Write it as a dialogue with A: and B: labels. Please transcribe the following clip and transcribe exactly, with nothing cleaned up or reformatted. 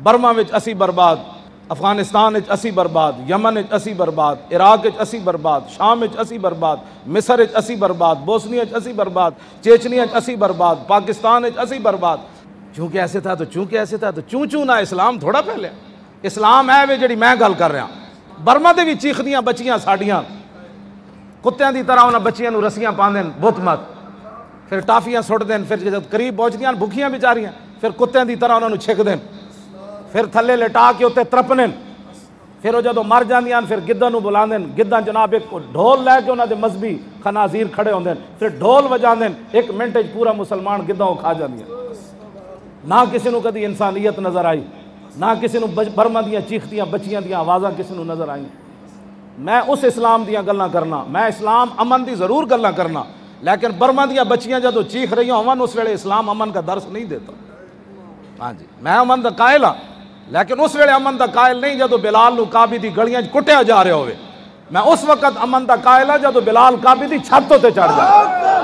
A: Burma وچ اسی برباد، افغانستان وچ اسی برباد، یمن وچ اسی برباد، عراق وچ اسی برباد، شام وچ اسی برباد، مصر وچ اسی برباد، بوسنی وچ اسی برباد، چیچنی وچ اسی برباد، پاکستان وچ اسی برباد۔ چونکہ ایسے تھا تو چونکہ ایسے تھا تو چوں چوں نہ اسلام تھوڑا پھیلیا۔ اسلام ہے وے جڑی میں گل کر رہا، برما دے بھی چیخدیاں بچیاں ساڈیاں کتیاں دی طرح انہاں بچیاں نو رسیاں پاندے بت مت، پھر ٹافیاں سٹ دین، پھر جب قریب پہنچدیاں بھکھیاں بیچاریاں پھر کتیاں دی طرح انہاں نو چھک دین، پھر تھلے لٹا کے اتنے ترپنے، پھر وہ جدو مر جاندیاں پھر گدھاں نو بلاندے، گدھاں جناب ایک ڈھول لے کے انہاں دے مذہبی خنازیر کھڑے ہوندے، پھر ڈھول وجاندے، ایک منٹ وچ پورا مسلمان گدھاں کھا جاندیاں۔ نہ کسی نو کدی انسانیت نظر آئی، نہ کسی نو برما دیاں چیختیاں بچیاں دیاں آوازاں کسی نو نظر آئیں۔ میں اس اسلام دیاں گلاں کرنا، میں اسلام امن دی ضرور گلاں کرنا، لیکن برما دیاں بچیاں جدو چیخ رہی ہوں اس ویلے اسلام امن کا درس نہیں دیتا۔ ہاں جی میں امن دا قائل ہاں، لیکن اس ویلے امن دا قائل نہیں جدو بلال نو کعبے دی گلیاں کٹیا جا رہے ہوئے۔ میں اس وقت امن دا قائل ہاں جدو بلال کعبے دی چھت تے چڑھ جائے۔